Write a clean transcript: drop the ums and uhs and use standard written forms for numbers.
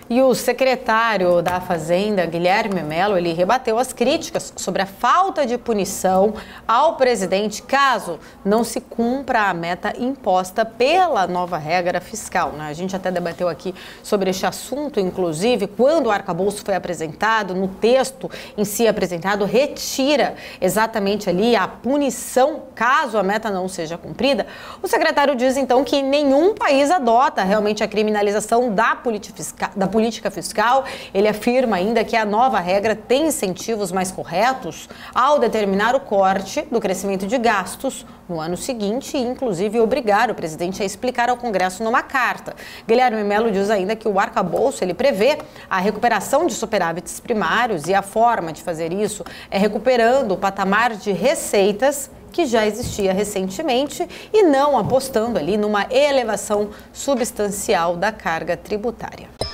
E o secretário da Fazenda, Guilherme Mello, ele rebateu as críticas sobre a falta de punição ao presidente caso não se cumpra a meta imposta pela nova regra fiscal, né? A gente até debateu aqui sobre este assunto, inclusive, quando o arcabouço foi apresentado, no texto em si apresentado, retira exatamente ali a punição caso a meta não seja cumprida. O secretário diz, então, que nenhum país adota realmente a criminalização da política fiscal. Ele afirma ainda que a nova regra tem incentivos mais corretos ao determinar o corte do crescimento de gastos no ano seguinte e, inclusive, obrigar o presidente a explicar ao Congresso numa carta. Guilherme Mello diz ainda que o arcabouço ele prevê a recuperação de superávites primários e a forma de fazer isso é recuperando o patamar de receitas que já existia recentemente e não apostando ali numa elevação substancial da carga tributária.